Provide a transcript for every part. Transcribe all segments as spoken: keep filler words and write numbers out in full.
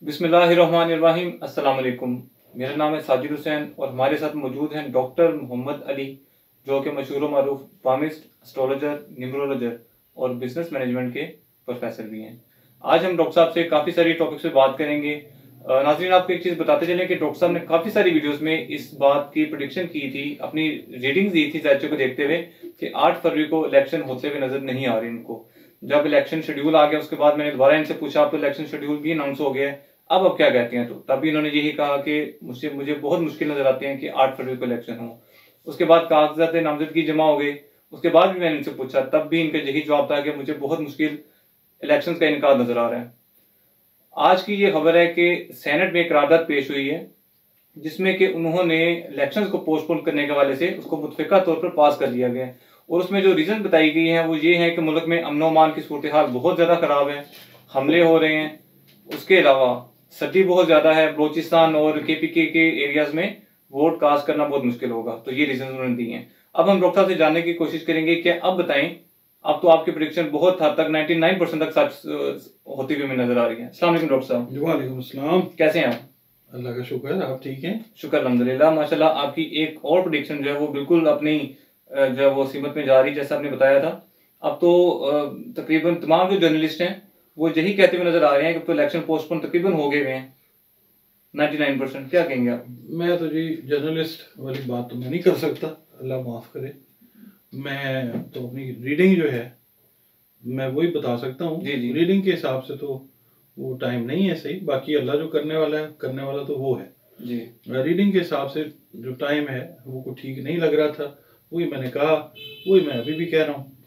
बिस्मिल्लाहिर्रहमानिर्रहीम। अस्सलाम वालेकुम। मेरा नाम है साजिद हुसैन और हमारे साथ मौजूद हैं डॉक्टर मोहम्मद अली, जो कि मशहूर मारूफ पामिस्ट, एस्ट्रोलॉजर, न्यूमरोलॉजर और बिजनेस मैनेजमेंट के प्रोफेसर भी हैं। आज हम डॉक्टर साहब से काफ़ी सारी टॉपिक्स पे बात करेंगे। नाज़रीन, आपको एक चीज़ बताते चलें कि डॉक्टर साहब ने काफ़ी सारी वीडियोस में इस बात की प्रेडिक्शन की थी, अपनी रीडिंग्स दी थी ज़ायचे को देखते हुए कि आठ फरवरी को इलेक्शन होते हुए नजर नहीं आ रही इनको। जब इलेक्शन शेड्यूल आ गया उसके बाद मैंने दोबारा इनसे पूछा, अब तो इलेक्शन शेड्यूल भी अनाउंस हो गया है, अब अब क्या कहते हैं? तो तभी इन्होंने यही कहा कि मुझे मुझे बहुत मुश्किल नजर आती है कि आठ फरवरी को इलेक्शन हो। उसके बाद कागजात नामजदगी जमा हो गई, उसके बाद भी मैंने इनसे पूछा, तब भी इनका यही जवाब था कि मुझे बहुत मुश्किल इलेक्शन का इनकार नजर आ रहा है। आज की ये खबर है कि सेनेट में एक करारदाद पेश हुई है जिसमें कि उन्होंने इलेक्शन को पोस्टपोन करने के हवाले से उसको मुतफिका तौर पर पास कर दिया गया है। और उसमें जो रीजन बताई गई है वो ये है कि मुल्क में अमन अमान की सूरत हाल बहुत ज्यादा खराब है, हमले हो रहे हैं, उसके अलावा सर्दी बहुत ज्यादा है, बलोचिस्तान और के पी के के एरियाज में वोट कास्ट करना बहुत मुश्किल होगा। तो ये रीजन उन्होंने दिए हैं। अब हम डॉक्टर साहब से जानने की कोशिश करेंगे कि अब बताएं, अब तो आपकी प्रेडिक्शन बहुत हद तक निन्यानवे परसेंट तक सच होती हुई हमें नजर आ रही है। अस्सलाम वालेकुम डॉक्टर साहब। वालेकुम अस्सलाम। कैसे हैं आप? अल्लाह का शुक्र, आप ठीक हैं? शुक्र अल्हम्दुलिल्लाह माशाल्लाह। आपकी एक और प्रेडिक्शन जो है वो बिल्कुल अपनी जो है वो सीमत में जा रही, जैसा आपने बताया था। अब तो तकरीबन तमाम जो जर्नलिस्ट हैं वो यही कहते हुए नजर आ रहे हैं कि तो इलेक्शन पोस्टपोन तकरीबन हो गए हैं निन्यानवे परसेंट। क्या कहेंगे आप? मैं तो जी जर्नलिस्ट वाली बात तो मैं नहीं कर सकता, अल्लाह माफ़ करे। मैं तो अपनी रीडिंग जो है मैं वही बता सकता हूँ। रीडिंग के हिसाब से तो वो टाइम नहीं है सही, बाकी अल्लाह जो करने वाला है करने वाला तो वो है जी। रीडिंग के हिसाब से जो टाइम है वो को ठीक नहीं लग रहा था, वही मैंने कहा, वही मैं अभी भी कह रहा हूँ।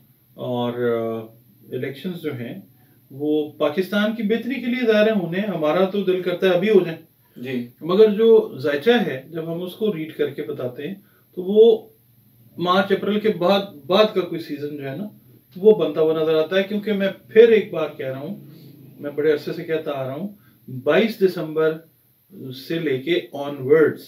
और इलेक्शंस जो हैं वो पाकिस्तान की बेहतरी के लिए दायरे होने, हमारा तो दिल करता है अभी हो जाए जी। मगर जो जायचा है जब हम उसको रीड करके बताते हैं तो वो मार्च अप्रैल के बाद बाद का कोई सीजन जो है ना वो बनता हुआ नजर आता है। क्योंकि मैं फिर एक बार कह रहा हूँ, मैं बड़े अरसे से कहता आ रहा हूँ, बाईस दिसंबर से लेके ऑनवर्ड्स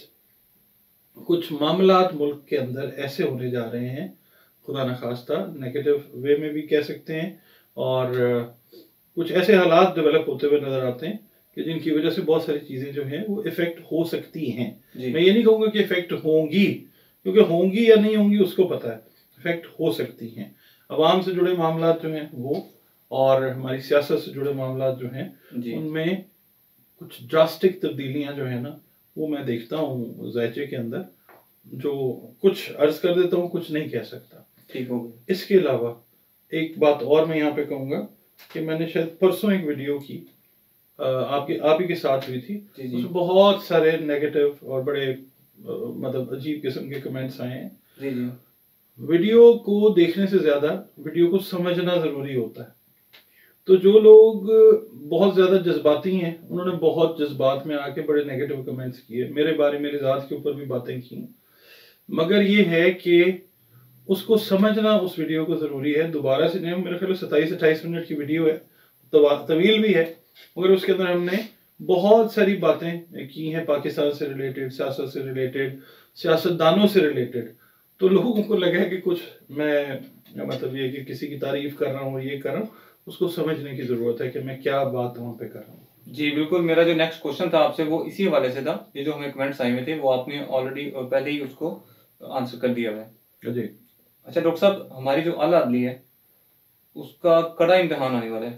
कुछ मामलात मुल्क के अंदर ऐसे होने जा रहे हैं, खुदा न खास्ता नेगेटिव वे में भी कह सकते हैं, और कुछ ऐसे हालात डेवलप होते हुए नजर आते हैं कि जिनकी वजह से बहुत सारी चीजें जो हैं वो इफेक्ट हो सकती हैं। मैं ये नहीं कहूँगा कि इफेक्ट होंगी, क्योंकि होंगी या नहीं होंगी उसको पता है, इफेक्ट हो सकती हैं। अवाम से जुड़े मामला जो हैं वो, और हमारी सियासत से जुड़े मामला जो हैं उनमें कुछ ड्रास्टिक तब्दीलियां जो है ना वो मैं देखता हूँ जायचे के अंदर, जो कुछ अर्ज कर देता हूँ, कुछ नहीं कह सकता। ठीक हो गया। इसके अलावा एक बात और मैं यहाँ पे कहूँगा कि मैंने शायद परसों एक वीडियो की आपके आप ही के साथ हुई थी, उसमें बहुत सारे नेगेटिव और बड़े मतलब अजीब किस्म के कमेंट्स आए हैं जी जी। वीडियो को देखने से ज्यादा वीडियो को समझना जरूरी होता है। तो जो लोग बहुत ज्यादा जज्बाती हैं उन्होंने बहुत जज्बात में आके बड़े नेगेटिव कमेंट्स किए, मेरे बारे मेरे जात के ऊपर भी बातें की। मगर ये है कि उसको समझना उस वीडियो को जरूरी है। दोबारा से नहीं, मेरे ख्याल सत्ताईस अट्ठाईस मिनट की वीडियो है, तवील भी है, मगर उसके अंदर हमने बहुत सारी बातें की हैं पाकिस्तान से रिलेटेड, सियासत से रिलेटेड, सियासतदानों से रिलेटेड। तो लोगों को लगा कि कुछ मैं मतलब ये कि किसी की तारीफ कर रहा हूँ, ये कर रहा हूँ, उसको समझने की जरूरत है कि मैं क्या बात वहां पे कर रहा हूँ। जी बिल्कुल। मेरा जो नेक्स्ट क्वेश्चन था आपसे वो इसी हवाले से था। ये जो हमें कमेंट्स आए हुए थे वो आपने ऑलरेडी पहले ही उसको आंसर कर दिया है जी। अच्छा डॉक्टर साहब, हमारी जो आला अदली है उसका कड़ा इम्तिहान आने वाला है।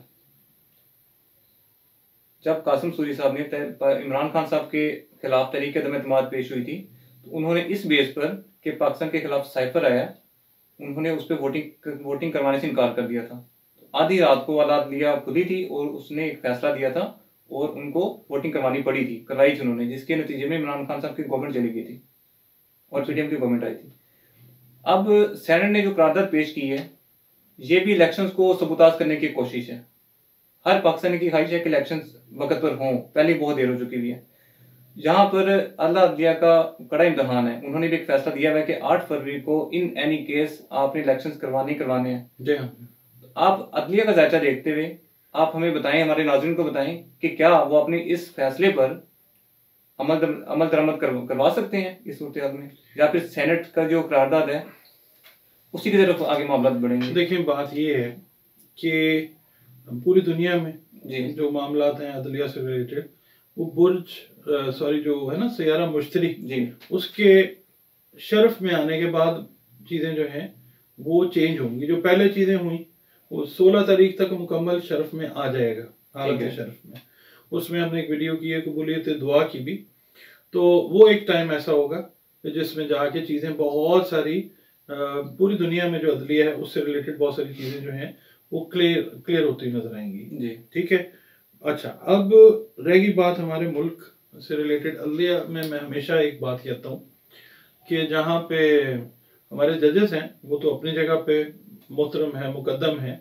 जब कासिम सूरी साहब ने इमरान खान साहब के खिलाफ तहरीक अदम एतमाद पेश हुई थी तो उन्होंने इस बेस पर कि पाकिस्तान के खिलाफ साइफर आया, उन्होंने उस पर वोटिंग वोटिंग करवाने से इनकार कर दिया था। आधी रात को औलाद लिया खुली थी और उसने एक फैसला दिया था और उनको वोटिंग करवानी पड़ी थी, करवाई थी उन्होंने, जिसके नतीजे में इमरान खान साहब की गवर्नमेंट चली गई थी और पीडीएम की गवर्नमेंट आई थी। अब सेनेट ने जो करारदाद पेश की है ये भी इलेक्शंस को सबूताज करने की कोशिश है। हर पाकिस्तानी की ख्वाहिश है कि इलेक्शंस वक्त पर हों, पहले बहुत देर हो चुकी हुई है। यहाँ पर अल्लाह अदलिया का कड़ा इम्तिहान है। उन्होंने भी एक फैसला दिया हुआ है कि आठ फरवरी को इन एनी केस आपने इलेक्शंस करवाने करवाने हैं जी हाँ। आप अदलिया का जायजा देखते हुए आप हमें बताएं, हमारे नाज़रीन को बताएं कि क्या वो अपने इस फैसले पर अमल दर, अमल दरामद कर, करवा सकते हैं इस सूरत हाल में, या फिर सेनेट का जो करारदाद है उसी की तरफ आगे मामला बढ़ेंगे? देखिए बात ये है कि पूरी दुनिया में जी जो मामला हैं अदलिया से रिलेटेड वो बुर्ज सॉरी जो है ना सैयारा मुश्तरी जी, उसके शर्फ में आने के बाद चीज़ें जो हैं वो चेंज होंगी। जो पहले चीज़ें हुई वो सोलह तारीख तक मुकम्मल शर्फ में आ जाएगा, हालत शर्फ में। उसमें हमने एक वीडियो की है कबूलियत दुआ की भी, तो वो एक टाइम ऐसा होगा जिसमें जाके चीज़ें बहुत सारी पूरी दुनिया में जो अदलिया है उससे रिलेटेड बहुत सारी चीज़ें जो हैं वो क्लियर क्लियर होती नजर आएंगी जी। ठीक है। अच्छा, अब रहेगी बात हमारे मुल्क से रिलेटेड अदलिया में। मैं हमेशा एक बात कहता हूँ कि जहाँ पे हमारे जजेस हैं वो तो अपनी जगह पे मोहतरम है, मुकद्दम है,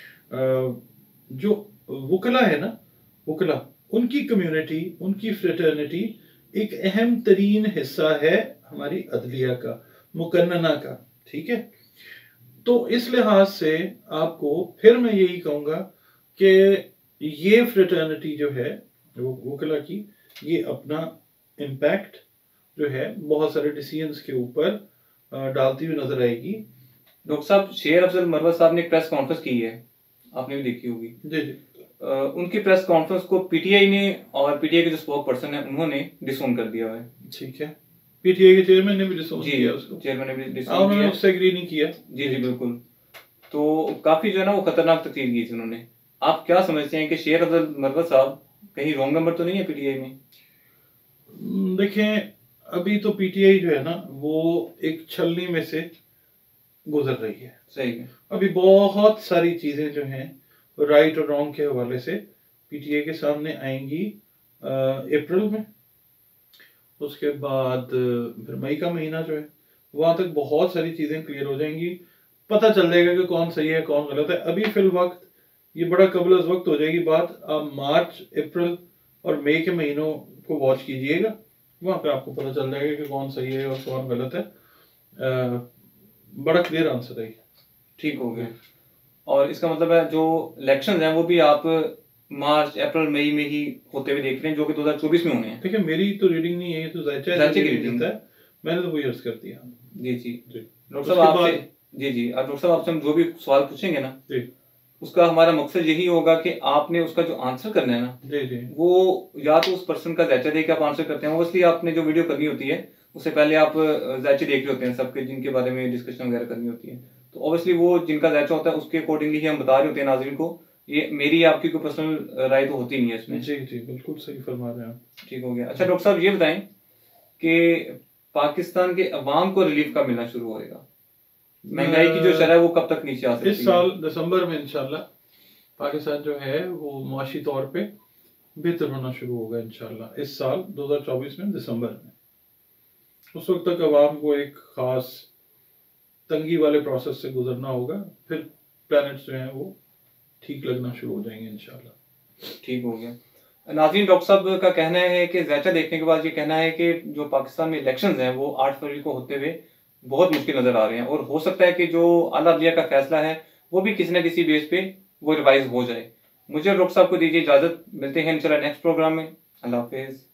जो वकला है ना, वकला उनकी कम्युनिटी, उनकी फ्रेटर्निटी एक अहम तरीन हिस्सा है हमारी अदलिया का, मुकन्नना का, ठीक है। तो इस लिहाज से आपको फिर मैं यही कहूँगा कि ये फ्रेटर्निटी जो है वो वकला की, ये अपना इम्पैक्ट जो है बहुत सारे डिसीजंस के ऊपर डालती हुई नजर आएगी। डॉक्टर साहब, शेर अफजल मरवत साहब ने एक प्रेस कॉन्फ्रेंस की है, आपने भी देखी होगी। जी जी। आ, उनकी प्रेस कॉन्फ्रेंस को पीटीआई ने और पीटीआई के जो स्पोक पर्सन है उन्होंने डिसोन कर दिया है। ठीक है, पीटीआई के चेयरमैन ने भी डिसोन किया उसको, चेयरमैन ने भी डिसोन किया, उन्होंने उससे एग्री नहीं किया। जी जी बिल्कुल। तो काफी जो है ना वो खतरनाक तकरीर की थी उन्होंने। आप क्या समझते हैं कि शेर अफजल मरवत साहब कहीं रॉन्ग नंबर तो नहीं है पीटीआई में? देखें, अभी तो पीटीआई जो है ना वो एक छलनी में से गुजर रही है। सही है। अभी बहुत सारी चीजें जो हैं राइट और रॉन्ग के हवाले से पीटीआई के सामने आएंगी अप्रैल में। उसके बाद फिर मई का महीना जो है वहां तक बहुत सारी चीजें क्लियर हो जाएंगी, पता चल जाएगा कि कौन सही है कौन गलत है। अभी फिल वक्त ये बड़ा कबल अज़ वक्त हो जाएगी बात। आप मार्च, अप्रैल और मई के महीनों को वॉच कीजिएगा, वहां पे आपको पता चल जाएगा कि कौन सही है और कौन गलत है। आ, बड़ा क्लियर आंसर है। ठीक हो गया। और इसका मतलब है जो इलेक्शंस हैं वो भी आप मार्च, अप्रैल, मई में ही होते हुए देख रहे हैं, जो कि दो हज़ार चौबीस में होने हैं। देखिए, मेरी तो रीडिंग नहीं है, ये तो ज़ायचा की रीडिंग है, मैंने तो वही अर्ज कर दिया। जी जी डॉक्टर साहब आपसे जी जी डॉक्टर साहब आपसे हम जो भी सवाल पूछेंगे ना जी, उसका हमारा मकसद यही होगा कि आपने उसका जो आंसर करना है ना जी जी वो या तो उस पर्सन का जायचा देके आप आंसर करते हैं, इसलिए आपने जो वीडियो करनी होती है उससे पहले आप जायचे देख रहे होते हैं सबके, जिनके बारे में डिस्कशन वगैरह करनी होती है। तो ऑब्वियसली वो जिनका जायचा होता है उसके अकॉर्डिंगली ही हम बता रहे होते हैं नाज़रीन को। ये मेरी आपकी कोई पर्सनल राय तो होती नहीं है इसमें। जी जी बिल्कुल सही फरमा रहे हैं। ठीक हो गया। अच्छा डॉक्टर साहब ये बताएं कि पाकिस्तान के अवाम को रिलीफ कब मिलना शुरू होएगा? महंगाई की जो शरह है वो कब तक नीचे आ सकती है? इस साल दिसंबर में इंशाल्लाह पाकिस्तान जो है वो मुआशी तौर पे बेहतर होना शुरू होगा इंशाल्लाह। इस साल दो हज़ार चौबीस में दिसंबर में, उस वक्त तक अवाम को एक खास तंगी वाले प्रोसेस से गुजरना होगा, फिर प्लैनेट्स जो हैं वो ठीक लगना शुरू हो जाएंगे इंशाल्लाह। ठीक हो गया। नाज़रीन, डॉक्टर साहब का कहना है कि जायचा देखने के बाद ये कहना है कि जो पाकिस्तान में इलेक्शंस हैं वो आठ फरवरी को होते हुए बहुत मुश्किल नजर आ रहे हैं, और हो सकता है कि जो आला अदलिया का फैसला है वो भी किसी न किसी बेस पे वो रिवाइज हो जाए। मुझे डॉक्टर साहब को दीजिए इजाजत, मिलते हैं इंशाल्लाह नेक्स्ट प्रोग्राम में। अल्लाह हाफिज।